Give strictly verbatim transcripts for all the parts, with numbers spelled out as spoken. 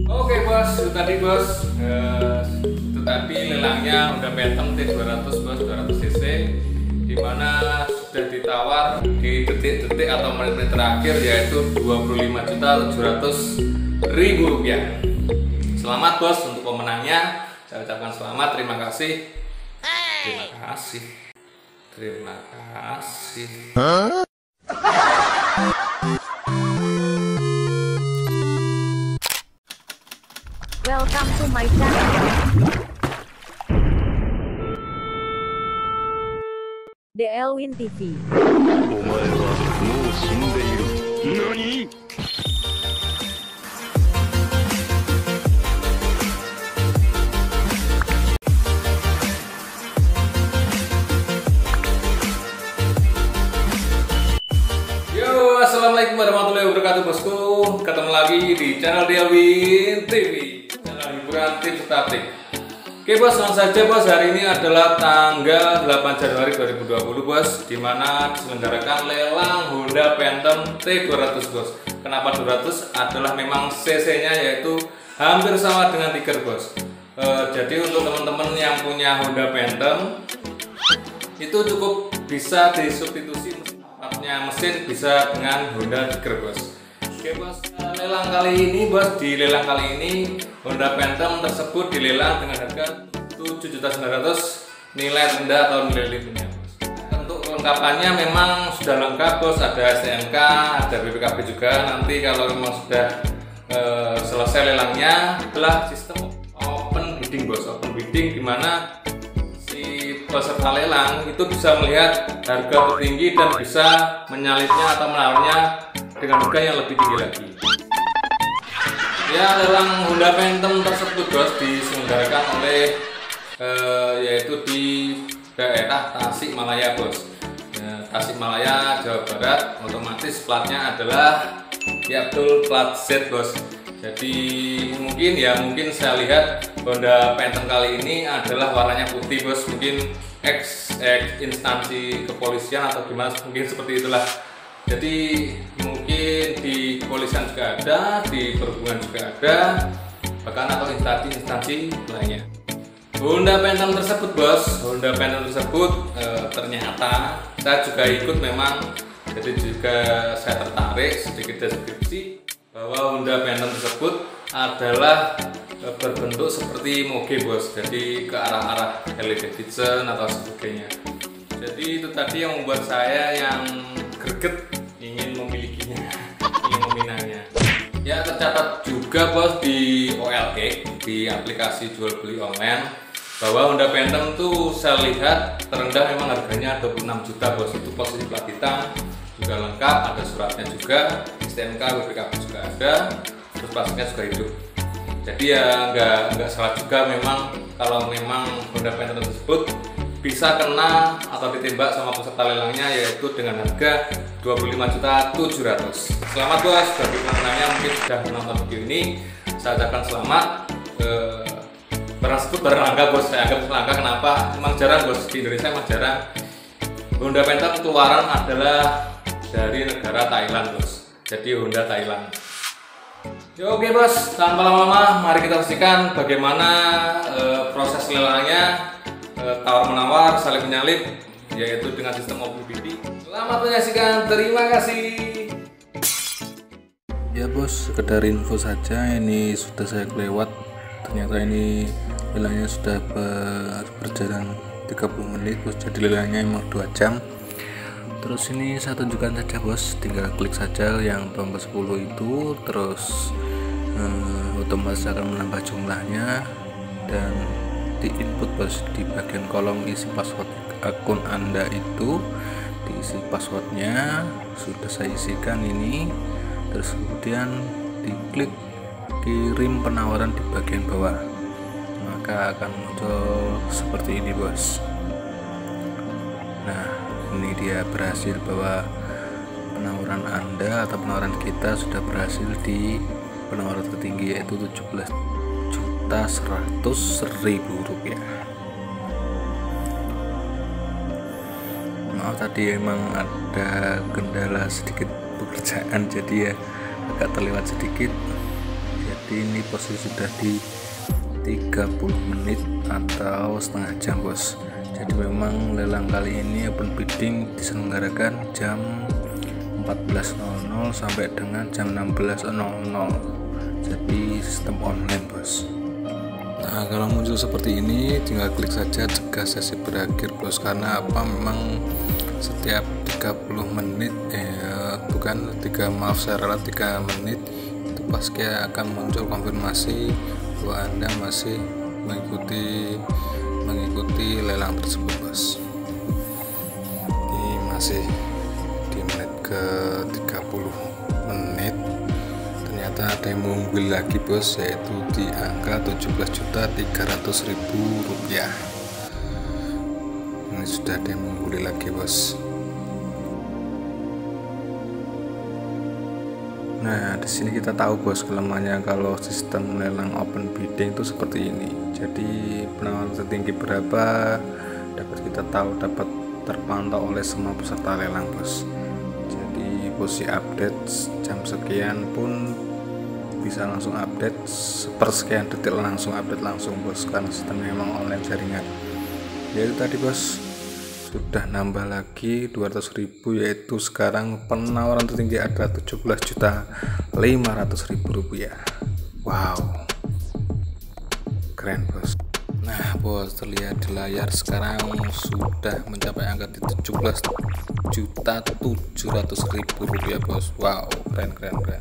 Oke bos, itu tadi bos, uh, itu tadi lelangnya Honda Phantom T dua ratus bos, dua ratus cc, dimana sudah ditawar di detik-detik atau menit-menit terakhir yaitu dua puluh lima juta tujuh ratus ribu rupiah. Selamat bos untuk pemenangnya, saya ucapkan selamat, terima kasih, terima kasih, terima kasih. Huh? Welcome to my channel. The Elwin T V. Nani? Yo, assalamualaikum warahmatullahi wabarakatuh bosku. Ketemu lagi di channel The Elwin T V, channel hiburan tips statik. Oke bos, langsung saja bos, hari ini adalah tanggal delapan Januari dua ribu dua puluh bos, dimana diselenggarakan lelang Honda Phantom T dua ratus bos. Kenapa dua ratus? Adalah memang cc nya yaitu hampir sama dengan Tiger bos. e, Jadi untuk teman-teman yang punya Honda Phantom itu cukup bisa disubstitusi partnya mesin bisa dengan Honda Tiger bos. Oke bos, lelang kali ini bos, di lelang kali ini Honda Phantom tersebut dilelang dengan harga tujuh juta sembilan ratus ribu nilai rendah atau nilai limitnya bos. Untuk kelengkapannya memang sudah lengkap bos, ada S T N K, ada B P K B juga. Nanti kalau memang sudah e, selesai lelangnya adalah sistem open bidding bos, open bidding dimana si peserta lelang itu bisa melihat harga tertinggi dan bisa menyalipnya atau menawarnya dengan harga yang lebih tinggi lagi. Ya, lelang Honda Phantom tersebut bos diselenggarakan oleh eh, yaitu di daerah Tasikmalaya bos. Ya, Tasikmalaya, Jawa Barat. Otomatis platnya adalah ya betul plat Z bos. Jadi mungkin ya mungkin saya lihat Honda Phantom kali ini adalah warnanya putih bos. Mungkin X, X instansi kepolisian atau gimana, mungkin seperti itulah. Jadi mungkin di kepolisian juga ada, di perhubungan juga ada, bahkan atau instansi-instansi lainnya. Honda Phantom tersebut bos, Honda Phantom tersebut e, ternyata saya juga ikut memang, jadi juga saya tertarik sedikit deskripsi bahwa Honda Phantom tersebut adalah e, berbentuk seperti moge bos, jadi ke arah-arah Harley Davidson atau sebagainya. Jadi itu tadi yang membuat saya yang greget ingin memilikinya, ingin meminangnya. Ya, tercatat juga bos di O L X, di aplikasi jual beli online, bahwa Honda Phantom tuh saya lihat terendah memang harganya dua puluh enam juta bos. Itu posisi plat hitam, juga lengkap, ada suratnya juga, S T N K, B P K B juga ada, terus plastiknya juga hidup. Jadi ya nggak nggak salah juga memang kalau memang Honda Phantom tersebut bisa kena atau ditembak sama peserta lelangnya yaitu dengan harga dua puluh lima juta tujuh ratus ribu. Selamat bos bagi pemenangnya, mungkin sudah menonton video ini, saya ucapkan selamat. Eh, barang tersebut barang langka bos, saya anggap langka. Kenapa? Memang jarang bos, di Indonesia memang jarang. Honda Phantom keluaran adalah dari negara Thailand bos, jadi Honda Thailand. Ya, oke bos, tanpa lama-lama mari kita saksikan bagaimana eh, proses lelangnya, tawar menawar, saling menyalip, yaitu dengan sistem open bidding. Selamat menyaksikan, terima kasih. Ya bos, sekedar info saja, ini sudah saya kelewat. Ternyata ini lelangnya sudah ber, berjalan tiga puluh menit bos, jadi lelangnya emang dua jam. Terus ini saya tunjukkan saja bos, tinggal klik saja yang tombol sepuluh itu, terus eh, otomatis akan menambah jumlahnya dan di input bos, di bagian kolom isi password akun Anda itu diisi passwordnya, sudah saya isikan ini. Terus kemudian diklik kirim penawaran di bagian bawah, maka akan muncul seperti ini bos. Nah, ini dia berhasil bahwa penawaran Anda atau penawaran kita sudah berhasil di penawaran tertinggi yaitu tujuh belas juta seratus ribu rupiah. Maaf tadi emang ada kendala sedikit pekerjaan, jadi ya agak terlewat sedikit. jadi ini posisi sudah di tiga puluh menit atau setengah jam bos. Jadi memang lelang kali ini open bidding diselenggarakan jam empat belas nol nol sampai dengan jam enam belas nol nol, jadi sistem online bos. Nah, kalau muncul seperti ini tinggal klik saja cegah sesi berakhir bos, karena apa, memang setiap tiga puluh menit eh bukan tiga maaf saya ralat tiga menit itu pasti akan muncul konfirmasi bahwa Anda masih mengikuti mengikuti lelang tersebut bos. Ini masih di menit ke tiga puluh menit, ternyata ada yang mengungguli lagi bos, yaitu di angka tujuh belas juta tiga ratus ribu rupiah. Ini sudah ada yang mengungguli lagi bos. Nah, di sini kita tahu bos kelemahannya kalau sistem lelang open bidding itu seperti ini. Jadi penawaran tertinggi berapa dapat kita tahu, dapat terpantau oleh semua peserta lelang bos. Jadi posisi update jam sekian pun bisa langsung update, sepersekian detik langsung update langsung bos, karena sistemnya memang online jaringan. Yaitu tadi bos sudah nambah lagi dua ratus ribu, yaitu sekarang penawaran tertinggi adalah tujuh belas juta lima ratus ribu rupiah. Wow, keren bos. Nah bos, terlihat di layar sekarang sudah mencapai angka di tujuh belas juta tujuh ratus ribu rupiah bos. Wow, keren keren keren.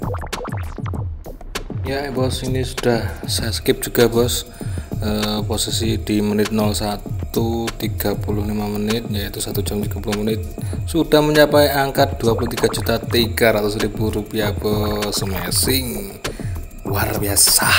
Ya bos, ini sudah saya skip juga bos. E, posisi di menit nol satu tiga puluh lima menit, yaitu satu jam tiga puluh menit, sudah mencapai angka dua puluh tiga juta tiga ratus ribu rupiah bos. Amazing, luar biasa.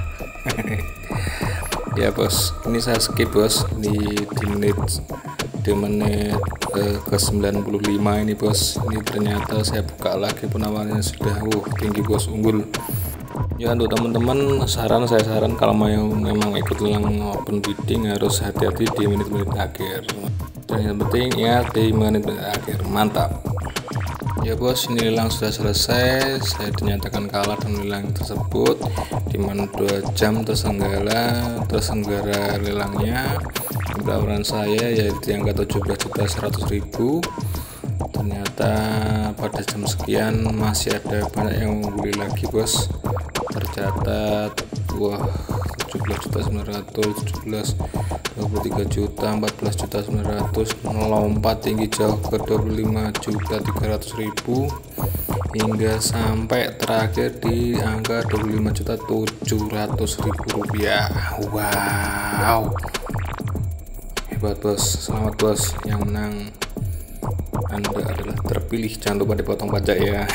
Ya bos, ini saya skip bos di, di menit di menit eh, ke sembilan puluh lima ini bos. Ini ternyata saya buka lagi penawarannya sudah uh, tinggi bos, unggul. Ya untuk teman-teman, saran saya saran kalau mau memang ikut lelang open bidding harus hati-hati di menit-menit akhir. Dan yang penting ingat di menit-menit akhir, mantap. Ya bos, ini lelang sudah selesai. Saya dinyatakan kalah dalam lelang tersebut, di mana dua jam tersenggara tersenggara lelangnya. Penawaran saya yaitu yang ke tujuh belas juta seratus ribu. Ternyata pada jam sekian masih ada banyak yang mengungguli lagi bos. Tercatat wah tujuh belas juta sembilan ratus, tujuh belas, dua puluh tiga juta, empat belas juta sembilan ratus, melompat tinggi jauh ke dua puluh lima juta tiga ratus ribu hingga sampai terakhir di angka dua puluh lima juta tujuh ratus ribu rupiah. Wow, hebat bos, selamat bos, yang menang Anda adalah terpilih, jangan lupa dipotong pajak ya.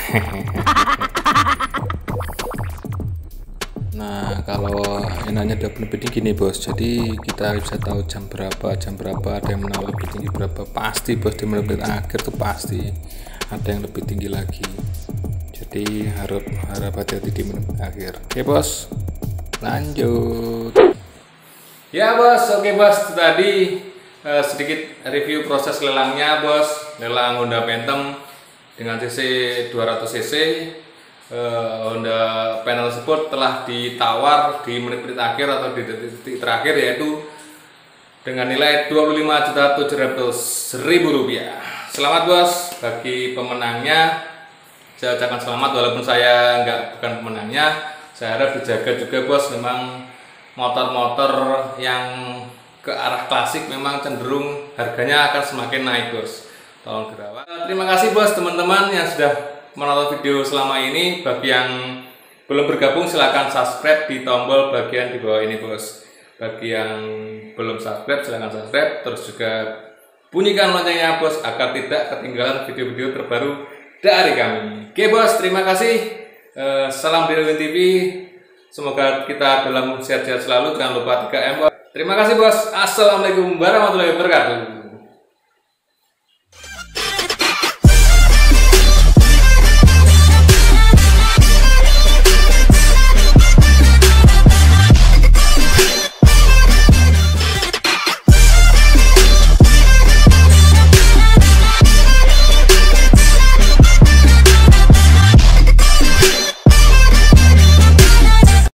Nah, kalau enaknya di open bidding gini bos, jadi kita bisa tahu jam berapa, jam berapa ada yang menang lebih tinggi berapa, pasti bos di menit akhir tuh pasti ada yang lebih tinggi lagi. Jadi harap harap hati-hati di menit akhir. Oke bos, lanjut. Ya bos, oke bos, itu tadi uh, sedikit review proses lelangnya bos, lelang Honda Phantom dengan cc dua ratus cc. Uh, Honda panel tersebut telah ditawar di menit-menit akhir atau di detik terakhir, yaitu dengan nilai dua puluh lima juta tujuh ratus ribu rupiah. Selamat bos bagi pemenangnya. Saya ucapkan selamat walaupun saya nggak bukan pemenangnya. Saya harap dijaga juga bos, memang motor-motor yang ke arah klasik memang cenderung harganya akan semakin naik bos. Tolong dirawat. Terima kasih bos teman-teman yang sudah menonton video selama ini. Bagi yang belum bergabung silahkan subscribe di tombol bagian di bawah ini bos. Bagi yang belum subscribe silahkan subscribe, terus juga bunyikan loncengnya bos agar tidak ketinggalan video-video terbaru dari kami. Oke bos, terima kasih. Uh, salam dari Win T V. Semoga kita dalam sehat-sehat selalu. Jangan lupa tiga M. Terima kasih bos. Assalamualaikum warahmatullahi wabarakatuh.